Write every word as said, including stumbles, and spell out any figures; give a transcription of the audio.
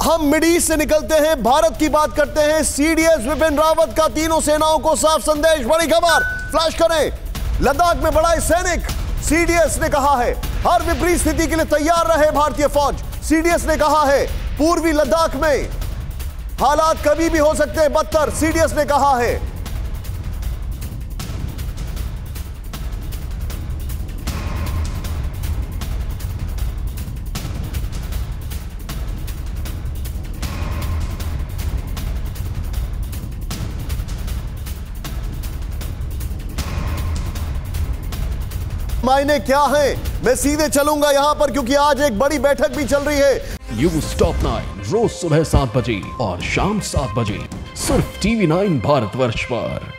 हम mid east से निकलते हैं, भारत की बात करते हैं। सीडीएस विपिन रावत का तीनों सेनाओं को साफ संदेश, बड़ी खबर फ्लैश करें। लद्दाख में बढ़ाए सैनिक, सीडीएस ने कहा है हर विपरीत स्थिति के लिए तैयार रहे भारतीय फौज। सीडीएस ने कहा है पूर्वी लद्दाख में हालात कभी भी हो सकते हैं बदतर, सीडीएस ने कहा है। मायने क्या हैं? मैं सीधे चलूंगा यहां पर क्योंकि आज एक बड़ी बैठक भी चल रही है। न्यूज टॉप नाइन रोज सुबह सात बजे और शाम सात बजे सिर्फ टीवी नाइन भारतवर्ष पर।